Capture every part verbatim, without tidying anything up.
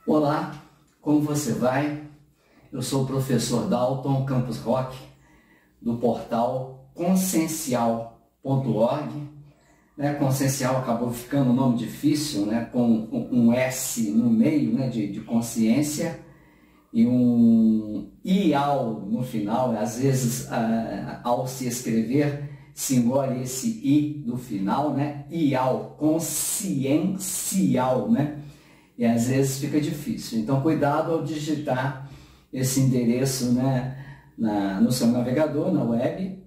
Olá, como você vai? Eu sou o professor Dalton Campos Roque, do portal consciencial ponto org. Né, Consciencial acabou ficando um nome difícil, né, com um S no meio, né, de, de consciência e um ial no final. Às vezes, ah, ao se escrever, se engole esse i do final, né, ial, consciencial, né? E às vezes fica difícil. Então, cuidado ao digitar esse endereço, né, na, no seu navegador, na web.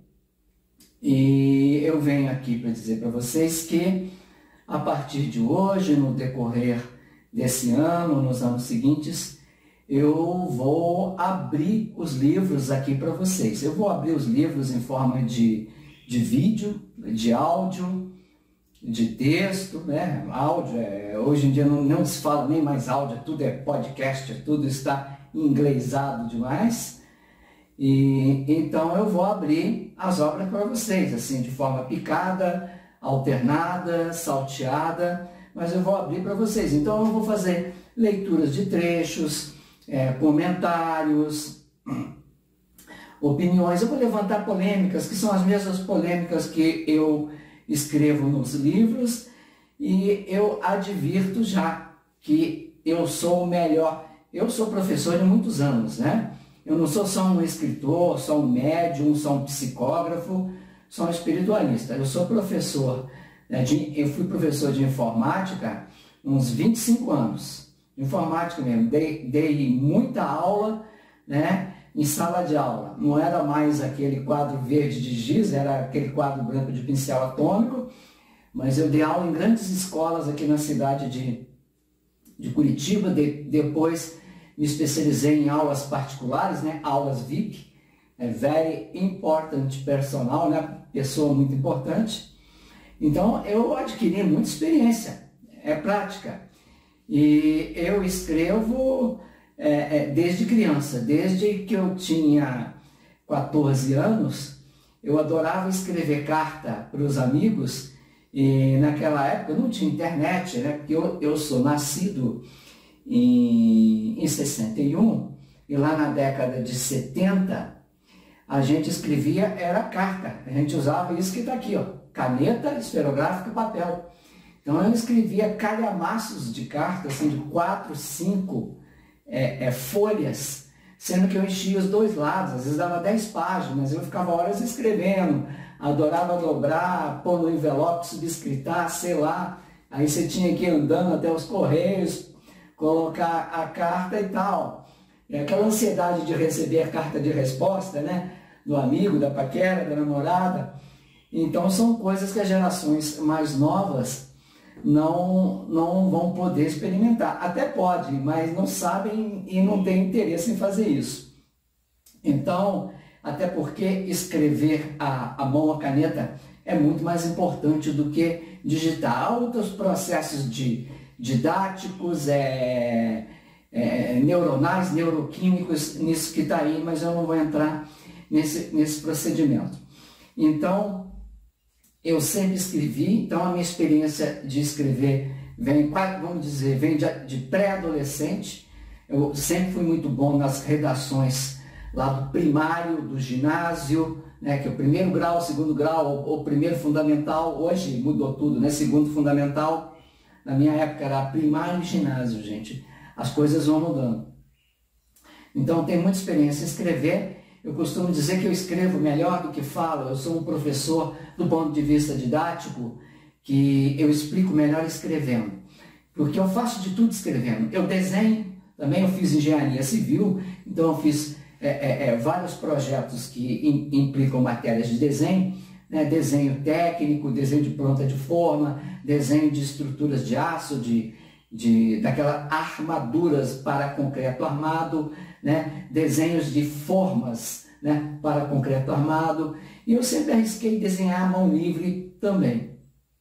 E eu venho aqui para dizer para vocês que, a partir de hoje, no decorrer desse ano, nos anos seguintes, eu vou abrir os livros aqui para vocês. Eu vou abrir os livros em forma de, de vídeo, de áudio, de texto, né? Áudio, é, hoje em dia não, não se fala nem mais áudio, tudo é podcast, tudo está inglesado demais. E então eu vou abrir as obras para vocês, assim, de forma picada, alternada, salteada, mas eu vou abrir para vocês. Então eu vou fazer leituras de trechos, é, comentários, opiniões. Eu vou levantar polêmicas, que são as mesmas polêmicas que eu escrevo nos livros, e eu advirto já que eu sou o melhor. Eu sou professor de muitos anos, né? Eu não sou só um escritor, só um médium, só um psicógrafo, só um espiritualista. Eu sou professor, né, de, eu fui professor de informática uns vinte e cinco anos. Informática mesmo, dei, dei muita aula, né, em sala de aula. Não era mais aquele quadro verde de giz, era aquele quadro branco de pincel atômico, mas eu dei aula em grandes escolas aqui na cidade de, de Curitiba. De, depois me especializei em aulas particulares, né, aulas V I P, é Very Important Personal, né, pessoa muito importante. Então eu adquiri muita experiência, é prática. E eu escrevo É, é, desde criança, desde que eu tinha quatorze anos, eu adorava escrever carta para os amigos, e naquela época não tinha internet, né? Porque eu, eu sou nascido em, em sessenta e um, e lá na década de setenta, a gente escrevia, era carta, a gente usava isso que está aqui, ó, caneta, esferográfico e papel. Então eu escrevia calhamaços de cartas, assim, de quatro, cinco É, é, folhas, sendo que eu enchia os dois lados, às vezes dava dez páginas, eu ficava horas escrevendo, adorava dobrar, pôr no envelope, subscritar, sei lá, aí você tinha que ir andando até os correios, colocar a carta e tal. E aquela ansiedade de receber a carta de resposta, né, do amigo, da paquera, da namorada. Então são coisas que as gerações mais novas não, não vão poder experimentar. Até pode, mas não sabem e não têm interesse em fazer isso. Então, até porque escrever a, a mão, a caneta, é muito mais importante do que digitar. Há outros processos de, didáticos, é, é, neuronais, neuroquímicos, nisso que está aí, mas eu não vou entrar nesse, nesse procedimento. Então, eu sempre escrevi, então a minha experiência de escrever vem, vamos dizer, vem de, de pré-adolescente. Eu sempre fui muito bom nas redações lá do primário, do ginásio, né, que é o primeiro grau, o segundo grau, ou o primeiro fundamental. Hoje mudou tudo, né? Segundo fundamental. Na minha época era primário e ginásio, gente. As coisas vão mudando. Então, tenho muita experiência em escrever. Eu costumo dizer que eu escrevo melhor do que falo. Eu sou um professor do ponto de vista didático, que eu explico melhor escrevendo. Porque eu faço de tudo escrevendo. Eu desenho, também eu fiz engenharia civil, então eu fiz é, é, é, vários projetos que in, implicam matérias de desenho, né? Desenho técnico, desenho de planta de forma, desenho de estruturas de aço, de, de, daquelas armaduras para concreto armado, né? Desenhos de formas, né, para concreto armado, e eu sempre arrisquei desenhar à mão livre também,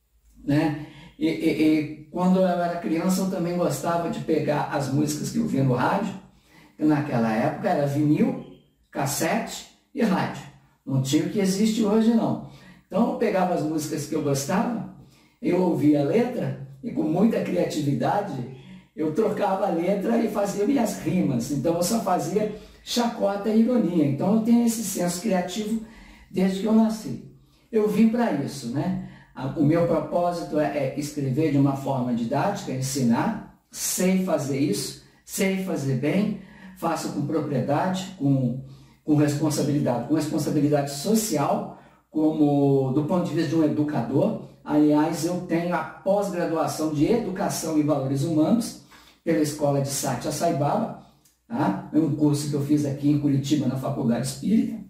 né? E, e, e quando eu era criança eu também gostava de pegar as músicas que eu via no rádio, que naquela época era vinil, cassete e rádio, não tinha o que existe hoje não. Então eu pegava as músicas que eu gostava, eu ouvia a letra e com muita criatividade eu trocava a letra e fazia minhas rimas, então eu só fazia chacota e ironia. Então eu tenho esse senso criativo desde que eu nasci. Eu vim para isso, né? O meu propósito é escrever de uma forma didática, ensinar, sei fazer isso, sei fazer bem, faço com propriedade, com, com responsabilidade, com responsabilidade social, como do ponto de vista de um educador. Aliás, eu tenho a pós-graduação de Educação e Valores Humanos pela Escola de Sátia Saibaba, tá? É um curso que eu fiz aqui em Curitiba, na Faculdade Espírita,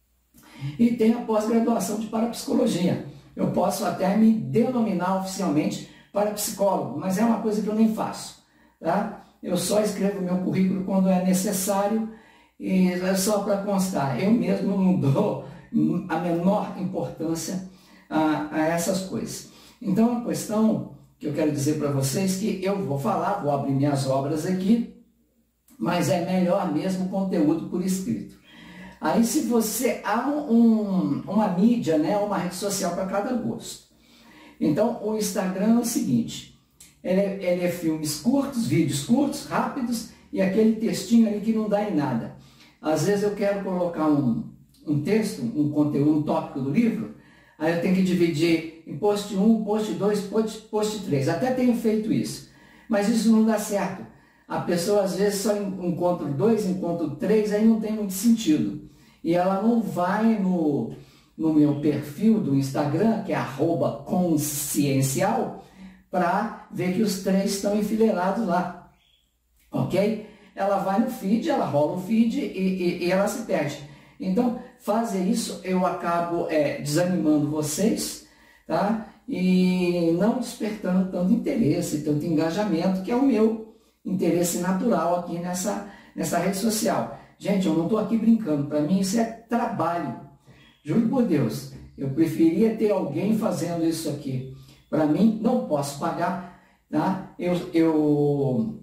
e tenho a pós-graduação de Parapsicologia. Eu posso até me denominar oficialmente parapsicólogo, mas é uma coisa que eu nem faço, tá? Eu só escrevo meu currículo quando é necessário e é só para constar. Eu mesmo não dou a menor importância a, a essas coisas. Então, a questão que eu quero dizer para vocês é que eu vou falar, vou abrir minhas obras aqui, mas é melhor mesmo o conteúdo por escrito. Aí, se você... Há um, uma mídia, né, uma rede social para cada gosto. Então, o Instagram é o seguinte, ele é, ele é filmes curtos, vídeos curtos, rápidos, e aquele textinho ali que não dá em nada. Às vezes eu quero colocar um, um texto, um conteúdo, um tópico do livro, aí eu tenho que dividir em post um, post dois, post, post três. Até tenho feito isso, mas isso não dá certo. A pessoa às vezes só encontra dois, encontra três, aí não tem muito sentido. E ela não vai no, no meu perfil do Instagram, que é arroba consciencial, para ver que os três estão enfileirados lá, ok? Ela vai no feed, ela rola o feed e, e, e ela se perde. Então, fazer isso eu acabo é, desanimando vocês, tá? E não despertando tanto interesse, tanto engajamento, que é o meu interesse natural aqui nessa, nessa rede social. Gente, eu não estou aqui brincando, para mim isso é trabalho. Juro por Deus, eu preferia ter alguém fazendo isso aqui. Para mim, não posso pagar, tá? Eu, eu,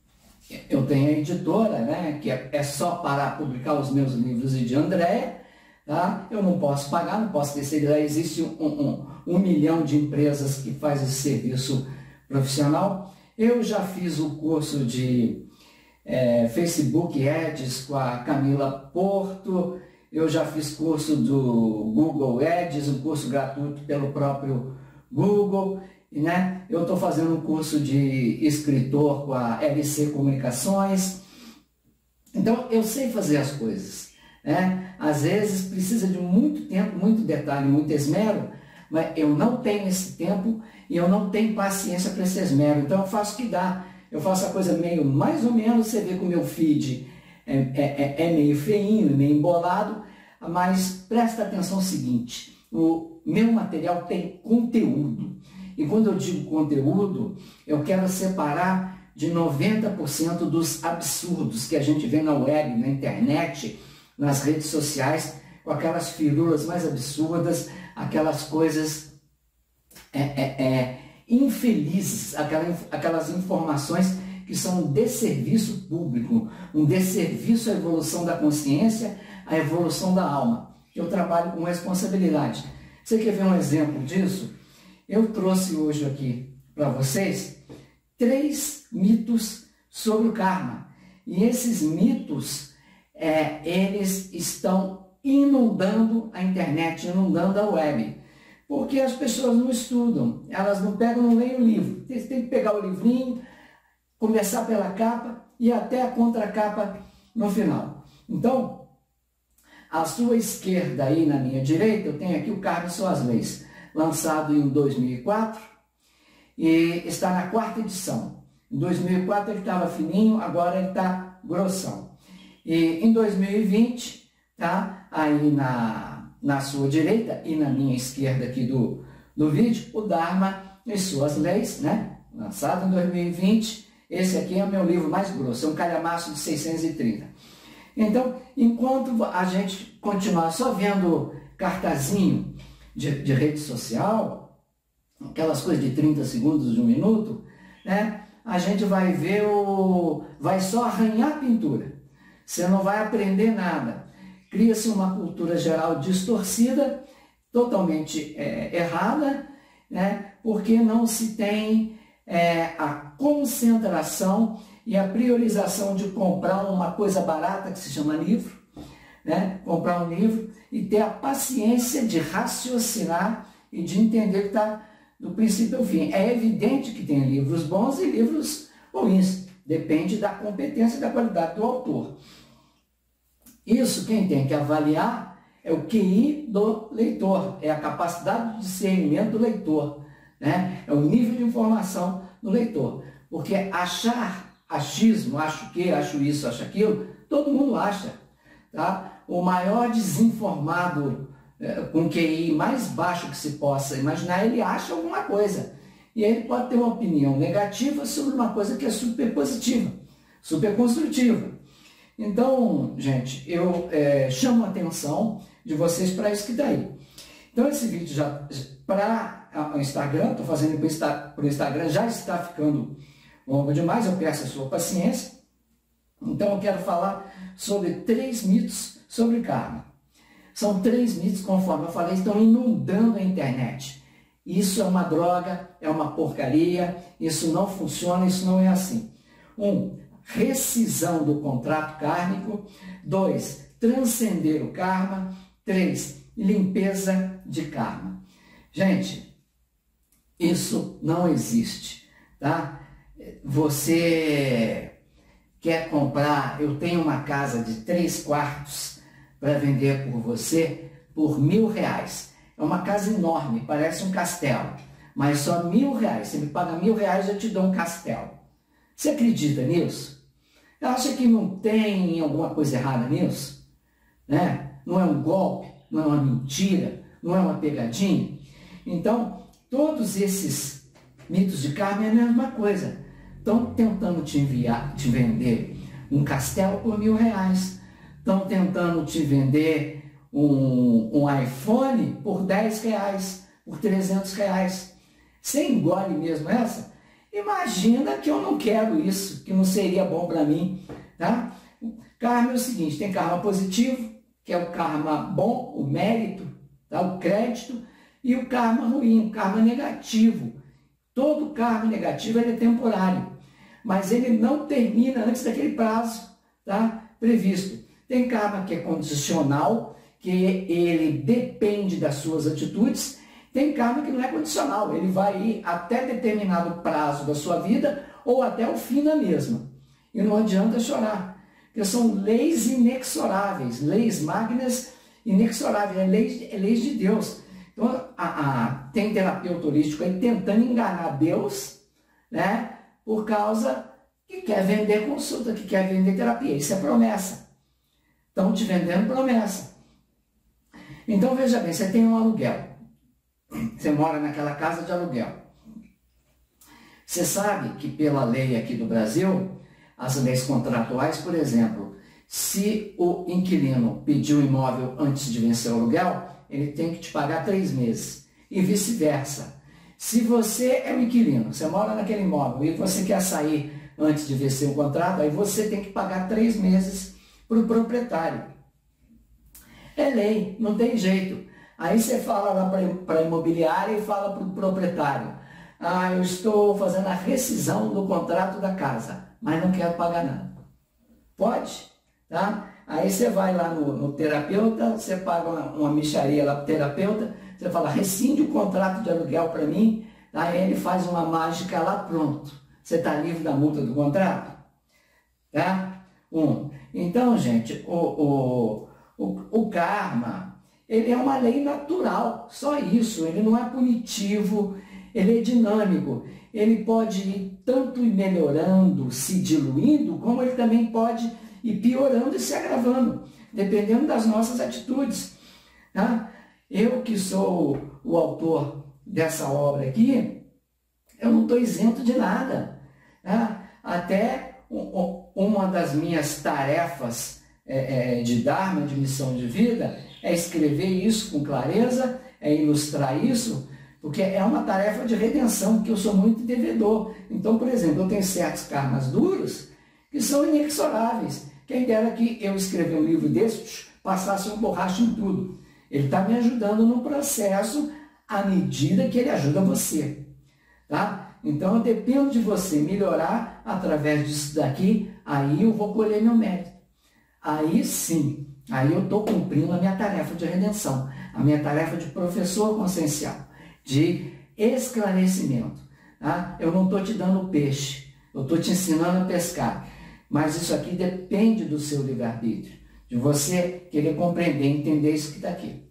eu tenho a editora, né, que é, é só para publicar os meus livros e de Andréia, tá? Eu não posso pagar, não posso terceirizar. Existe um, um, um milhão de empresas que fazem esse serviço profissional. Eu já fiz o curso de é, Facebook Ads com a Camila Porto, eu já fiz curso do Google Ads, um curso gratuito pelo próprio Google, né? Eu estou fazendo um curso de escritor com a L C Comunicações. Então, eu sei fazer as coisas, né? Às vezes precisa de muito tempo, muito detalhe, muito esmero, mas eu não tenho esse tempo e eu não tenho paciência para esse esmero. Então, eu faço o que dá. Eu faço a coisa meio, mais ou menos, você vê que o meu feed é, é, é meio feinho, meio embolado, mas presta atenção no seguinte, o meu material tem conteúdo. E quando eu digo conteúdo, eu quero separar de noventa por cento dos absurdos que a gente vê na web, na internet, nas redes sociais, com aquelas firulas mais absurdas, aquelas coisas é, é, é, infelizes, aquelas, aquelas informações que são um desserviço público, um desserviço à evolução da consciência, à evolução da alma. Eu trabalho com responsabilidade. Você quer ver um exemplo disso? Eu trouxe hoje aqui para vocês três mitos sobre o karma. E esses mitos, é, eles estão inundando a internet, inundando a web. Porque as pessoas não estudam, elas não pegam, não leem o livro. Você tem que pegar o livrinho, começar pela capa e até a contracapa no final. Então, à sua esquerda aí na minha direita, eu tenho aqui o Karma e Suas Leis, lançado em dois mil e quatro e está na quarta edição. Em dois mil e quatro ele estava fininho, agora ele está grossão. E em dois mil e vinte, tá aí na, na sua direita e na minha esquerda aqui do, do vídeo, o Dharma e Suas Leis, né? Lançado em dois mil e vinte. Esse aqui é o meu livro mais grosso, é um calhamaço de seiscentos e trinta. Então, enquanto a gente continuar só vendo cartazinho de, de rede social, aquelas coisas de trinta segundos, de um minuto, né, a gente vai ver o... vai só arranhar a pintura. Você não vai aprender nada. Cria-se uma cultura geral distorcida, totalmente é, errada, né, porque não se tem é a concentração e a priorização de comprar uma coisa barata que se chama livro, né? Comprar um livro e ter a paciência de raciocinar e de entender que está do princípio ao fim. É evidente que tem livros bons e livros ruins, depende da competência e da qualidade do autor. Isso quem tem que avaliar é o Q I do leitor, é a capacidade de discernimento do leitor, né? É o nível de informação do leitor. Porque achar, achismo, acho que, acho isso, acho aquilo, todo mundo acha. Tá? O maior desinformado, é, com Q I mais baixo que se possa imaginar, ele acha alguma coisa. E ele pode ter uma opinião negativa sobre uma coisa que é super positiva, super construtiva. Então, gente, eu é, chamo a atenção de vocês para isso que está aí. Então, esse vídeo já para o Instagram, estou fazendo para o Instagram, já está ficando longo demais, eu peço a sua paciência. Então, eu quero falar sobre três mitos sobre karma. São três mitos, conforme eu falei, estão inundando a internet. Isso é uma droga, é uma porcaria, isso não funciona, isso não é assim. Um, rescisão do contrato kármico. Dois, transcender o karma. Três, limpeza de karma. Gente, isso não existe, tá? Você quer comprar, eu tenho uma casa de três quartos para vender por você por mil reais. É uma casa enorme, parece um castelo, mas só mil reais. Você me paga mil reais, eu te dou um castelo. Você acredita nisso? Acha que não tem alguma coisa errada nisso? Né? Não é um golpe, não é uma mentira, não é uma pegadinha? Então, todos esses mitos de karma é a mesma coisa. Estão tentando te enviar, te vender um castelo por mil reais. Estão tentando te vender um, um iPhone por dez reais, por trezentos reais. Você engole mesmo essa? Imagina que eu não quero isso, que não seria bom para mim. Tá? Karma é o seguinte, tem karma positivo, que é o karma bom, o mérito, tá? O crédito, e o karma ruim, o karma negativo. Todo karma negativo ele é temporário, mas ele não termina antes daquele prazo, tá? Previsto. Tem karma que é condicional, que ele depende das suas atitudes. Tem karma que não é condicional, ele vai ir até determinado prazo da sua vida ou até o fim da mesma. E não adianta chorar, porque são leis inexoráveis, leis magnas inexoráveis, é leis, é leis de Deus. Então, a, a, tem terapeuta holístico aí tentando enganar Deus, né, por causa que quer vender consulta, que quer vender terapia. Isso é promessa. Estão te vendendo promessa. Então, veja bem, você tem um aluguel. Você mora naquela casa de aluguel. Você sabe que pela lei aqui do Brasil, as leis contratuais, por exemplo, se o inquilino pedir o imóvel antes de vencer o aluguel, ele tem que te pagar três meses. E vice-versa. Se você é um inquilino, você mora naquele imóvel e você quer sair antes de vencer o contrato, aí você tem que pagar três meses para o proprietário. É lei, não tem jeito. Aí você fala lá para a imobiliária e fala para o proprietário: ah, eu estou fazendo a rescisão do contrato da casa, mas não quero pagar nada. Pode, tá? Aí você vai lá no, no terapeuta, você paga uma, uma mixaria lá para o terapeuta, você fala: rescinde o contrato de aluguel para mim, aí ele faz uma mágica lá, pronto. Você está livre da multa do contrato? Tá? Um. Então, gente, o, o, o, o karma, ele é uma lei natural, só isso. Ele não é punitivo, ele é dinâmico. Ele pode ir tanto melhorando, se diluindo, como ele também pode ir piorando e se agravando, dependendo das nossas atitudes. Tá? Eu que sou o autor dessa obra aqui, eu não estou isento de nada. Tá? Até uma das minhas tarefas é, é, de Dharma, de missão de vida, é escrever isso com clareza, é ilustrar isso, porque é uma tarefa de redenção, porque eu sou muito devedor. Então, por exemplo, eu tenho certos karmas duros que são inexoráveis. Quem dera que eu escrever um livro desse, passasse um borracha em tudo. Ele está me ajudando no processo à medida que ele ajuda você. Tá? Então eu dependo de você melhorar através disso daqui, aí eu vou colher meu mérito. Aí sim, aí eu estou cumprindo a minha tarefa de redenção, a minha tarefa de professor consciencial, de esclarecimento. Tá? Eu não estou te dando peixe, eu estou te ensinando a pescar, mas isso aqui depende do seu livre-arbítrio, de você querer compreender, entender isso que está aqui.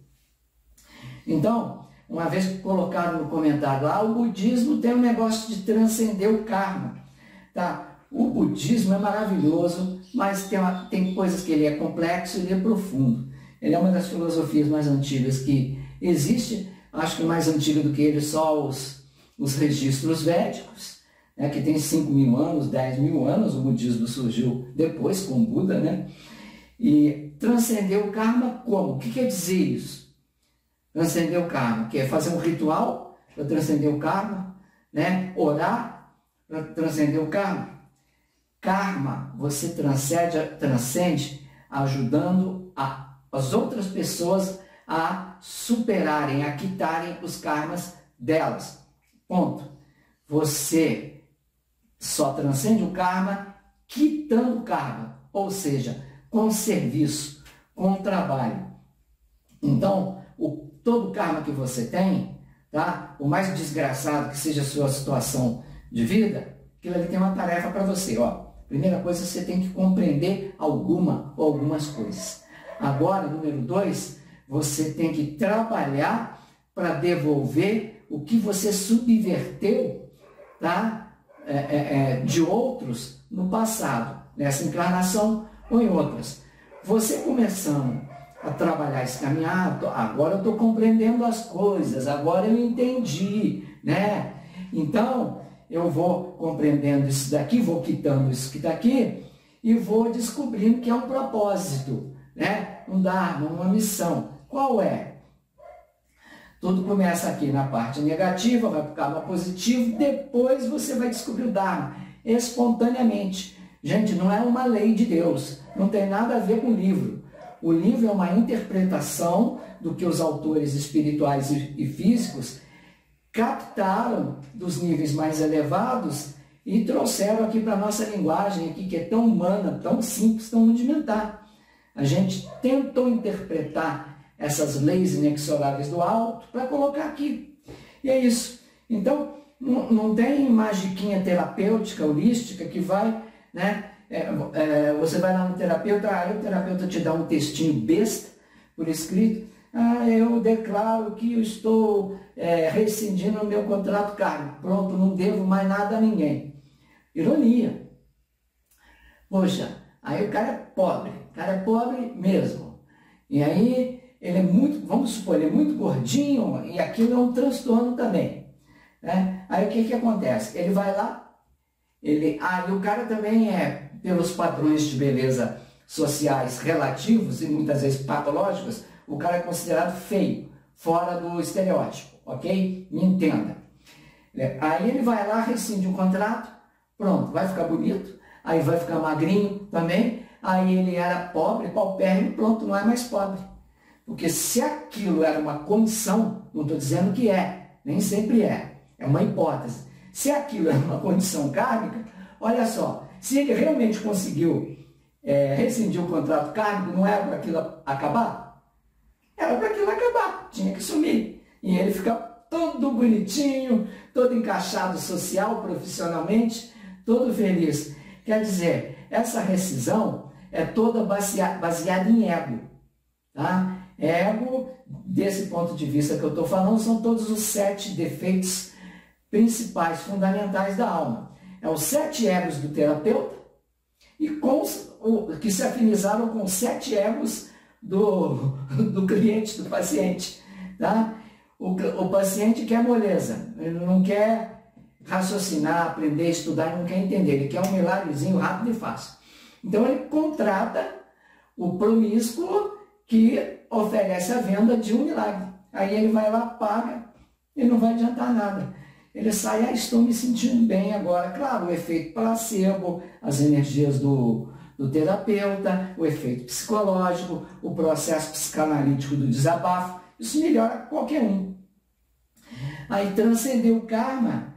Então, uma vez que colocaram no comentário lá, o budismo tem um negócio de transcender o karma. Tá? O budismo é maravilhoso, mas tem, uma, tem coisas que ele é complexo e ele é profundo. Ele é uma das filosofias mais antigas que existe, acho que mais antiga do que ele, só os, os registros védicos, né, que tem cinco mil anos, dez mil anos, o budismo surgiu depois com o Buda, né? E transcender o karma como? O que quer dizer isso? Transcender o karma, que é fazer um ritual para transcender o karma, né? Orar para transcender o karma. Karma, você transcende, transcende ajudando a, as outras pessoas a superarem, a quitarem os karmas delas. Ponto. Você só transcende o karma quitando o karma, ou seja, com serviço, com trabalho. Então, o, todo o karma que você tem, tá? O mais desgraçado que seja a sua situação de vida, aquilo ali tem uma tarefa para você, ó. Primeira coisa, você tem que compreender alguma ou algumas coisas. Agora, número dois, você tem que trabalhar para devolver o que você subverteu, tá? É, é, é, de outros no passado, nessa encarnação ou em outras. Você começando a trabalhar esse caminhar, agora eu estou compreendendo as coisas, agora eu entendi, né? Então, eu vou compreendendo isso daqui, vou quitando isso que está aqui e vou descobrindo que é um propósito, né? Um dharma, uma missão. Qual é? Tudo começa aqui na parte negativa, vai para o karma positivo, depois você vai descobrir o dharma espontaneamente. Gente, não é uma lei de Deus, não tem nada a ver com o livro. O livro é uma interpretação do que os autores espirituais e físicos captaram dos níveis mais elevados e trouxeram aqui para a nossa linguagem, aqui, que é tão humana, tão simples, tão rudimentar. A gente tentou interpretar essas leis inexoráveis do alto para colocar aqui. E é isso. Então, não, não tem magiquinha terapêutica, holística, que vai, né? É, é, você vai lá no terapeuta, aí o terapeuta te dá um textinho besta por escrito. Ah, eu declaro que eu estou é, rescindindo o meu contrato kármico. Pronto, não devo mais nada a ninguém. Ironia. Poxa, aí o cara é pobre. O cara é pobre mesmo. E aí ele é muito, vamos supor, ele é muito gordinho e aquilo é um transtorno também. Né? Aí o que que acontece? Ele vai lá, ele, ah, e o cara também é, pelos padrões de beleza sociais relativos e muitas vezes patológicos, o cara é considerado feio, fora do estereótipo, ok? Me entenda. Aí ele vai lá, rescinde o contrato, pronto, vai ficar bonito, aí vai ficar magrinho também, aí ele era pobre, paupérrimo, pronto, não é mais pobre. Porque se aquilo era uma condição, não estou dizendo que é, nem sempre é, é uma hipótese. Se aquilo era uma condição kármica, olha só, se ele realmente conseguiu é, rescindir o contrato kármico, não era para aquilo acabar? Era para aquilo acabar, tinha que sumir. E ele fica todo bonitinho, todo encaixado social, profissionalmente, todo feliz. Quer dizer, essa rescisão é toda baseada em ego. Tá? Ego, desse ponto de vista que eu estou falando, são todos os sete defeitos principais, fundamentais da alma. É os sete egos do terapeuta, e com os, o, que se afinizaram com os sete egos Do, do cliente, do paciente. Tá? O, o paciente quer moleza, ele não quer raciocinar, aprender, estudar, ele não quer entender, ele quer um milagrezinho rápido e fácil. Então ele contrata o promíscuo que oferece a venda de um milagre. Aí ele vai lá, paga, e não vai adiantar nada. Ele sai, ah, estou me sentindo bem agora. Claro, o efeito placebo, as energias do do terapeuta, o efeito psicológico, o processo psicanalítico do desabafo, isso melhora qualquer um. Aí transcender o karma,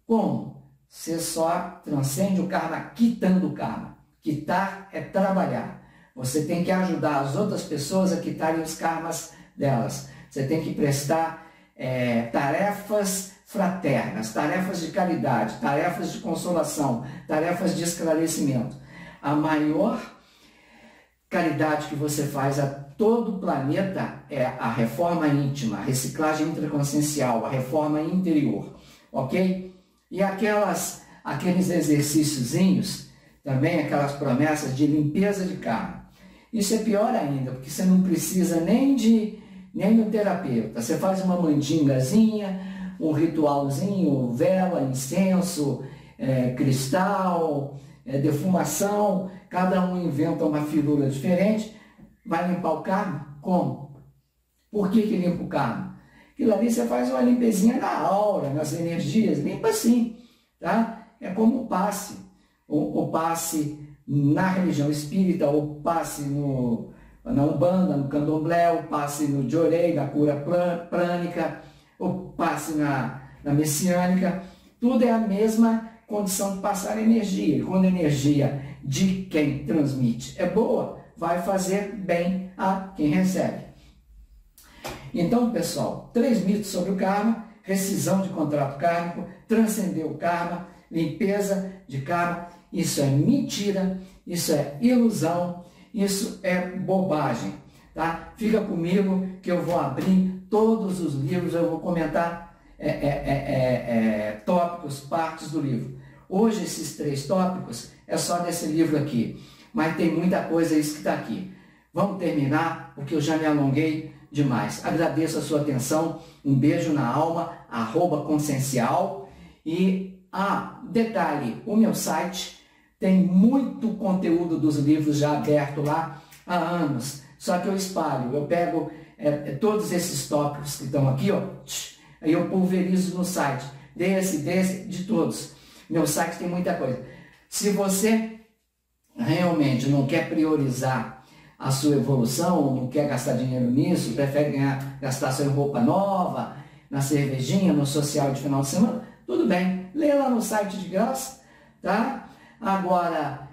Como? Você só transcende o karma quitando o karma. Quitar é trabalhar. Você tem que ajudar as outras pessoas a quitarem os karmas delas. Você tem que prestar é, tarefas fraternas, tarefas de caridade, tarefas de consolação, tarefas de esclarecimento. A maior caridade que você faz a todo o planeta é a reforma íntima, a reciclagem intraconsciencial, a reforma interior, ok? E aquelas, aqueles exercíciozinhos, também aquelas promessas de limpeza de karma. Isso é pior ainda, porque você não precisa nem de nem do terapeuta. Você faz uma mandingazinha, um ritualzinho, vela, incenso, é, cristal, é, defumação, cada um inventa uma firula diferente, vai limpar o karma? Como? Por que que limpa o karma? Aquilo ali você faz uma limpezinha na aura, nas energias, limpa assim, tá? É como o passe, o, o passe na religião espírita, o passe no, na Umbanda, no Candomblé, o passe no Jorei, na cura prânica, o passe na, na messiânica, tudo é a mesma condição de passar energia. E quando a energia de quem transmite é boa, vai fazer bem a quem recebe. Então, pessoal, três mitos sobre o karma: rescisão de contrato kármico, transcender o karma, limpeza de karma. Isso é mentira, isso é ilusão, isso é bobagem, tá? Fica comigo que eu vou abrir todos os livros, eu vou comentar é, é, é, é, tópicos, partes do livro. Hoje esses três tópicos é só desse livro aqui, mas tem muita coisa isso que está aqui. Vamos terminar, porque eu já me alonguei demais. Agradeço a sua atenção, um beijo na alma, arroba consciencial. E, ah, detalhe, o meu site tem muito conteúdo dos livros já aberto lá há anos, só que eu espalho, eu pego é, todos esses tópicos que estão aqui, ó, aí eu pulverizo no site, desse, desse, de todos. Meu site tem muita coisa. Se você realmente não quer priorizar a sua evolução, não quer gastar dinheiro nisso, prefere ganhar, gastar sua roupa nova, na cervejinha, no social de final de semana, tudo bem, lê lá no site de graça, tá? Agora,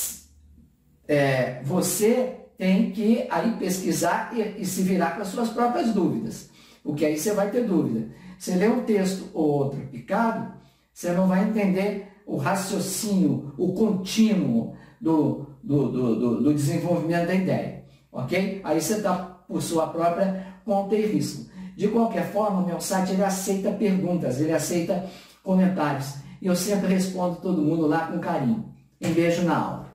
é, você tem que aí pesquisar e, e se virar com as suas próprias dúvidas, porque aí você vai ter dúvida. Você lê um texto ou outro picado, você não vai entender o raciocínio, o contínuo do, do, do, do, do desenvolvimento da ideia, ok? Aí você está por sua própria conta e risco. De qualquer forma, o meu site ele aceita perguntas, ele aceita comentários. E eu sempre respondo todo mundo lá com carinho. Um beijo na alma.